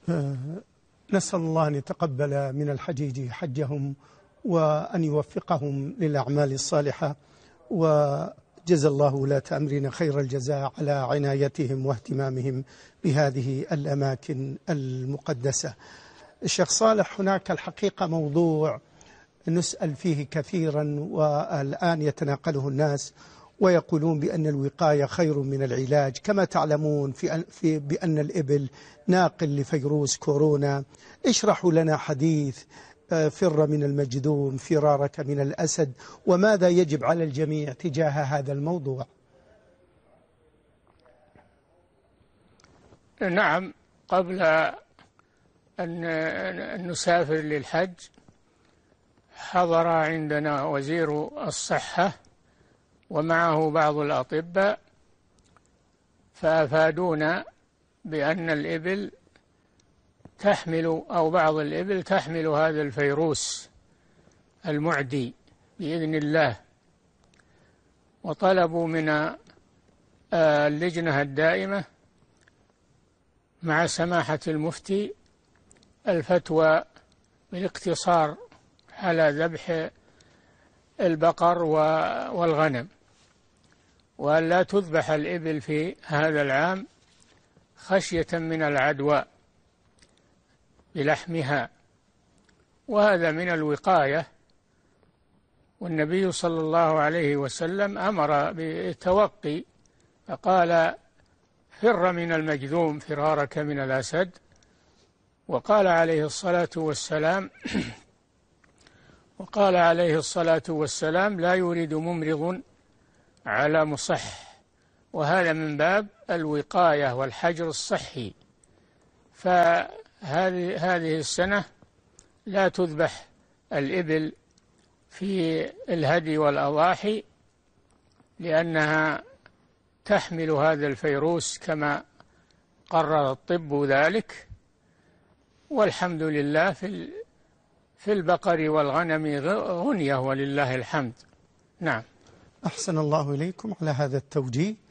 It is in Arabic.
آه، نسأل الله أن يتقبل من الحجيج حجهم وأن يوفقهم للأعمال الصالحة، وجزا الله ولاة أمرنا خير الجزاء على عنايتهم واهتمامهم بهذه الأماكن المقدسة. الشيخ صالح، هناك الحقيقة موضوع نسأل فيه كثيرا والآن يتناقله الناس ويقولون بأن الوقاية خير من العلاج. كما تعلمون بأن الإبل ناقل لفيروس كورونا. اشرحوا لنا حديث فر من المجذوم فرارك من الأسد، وماذا يجب على الجميع تجاه هذا الموضوع. نعم، قبل أن نسافر للحج حضر عندنا وزير الصحة ومعه بعض الأطباء، فأفادونا بأن الإبل تحمل أو بعض الإبل تحمل هذا الفيروس المعدي بإذن الله، وطلبوا من اللجنة الدائمة مع سماحة المفتي الفتوى بالاقتصار على ذبح البقر والغنم، وأن لا تذبح الإبل في هذا العام خشية من العدوى بلحمها، وهذا من الوقاية. والنبي صلى الله عليه وسلم أمر بالتوقي فقال: فر من المجذوم فرارك من الأسد. وقال عليه الصلاة والسلام: لا يريد ممرض على مصح. وهذا من باب الوقاية والحجر الصحي. فهذه السنة لا تذبح الإبل في الهدي والأضاحي لأنها تحمل هذا الفيروس كما قرر الطب ذلك. والحمد لله في البقر والغنم غنية ولله الحمد. نعم. أحسن الله إليكم على هذا التوجيه.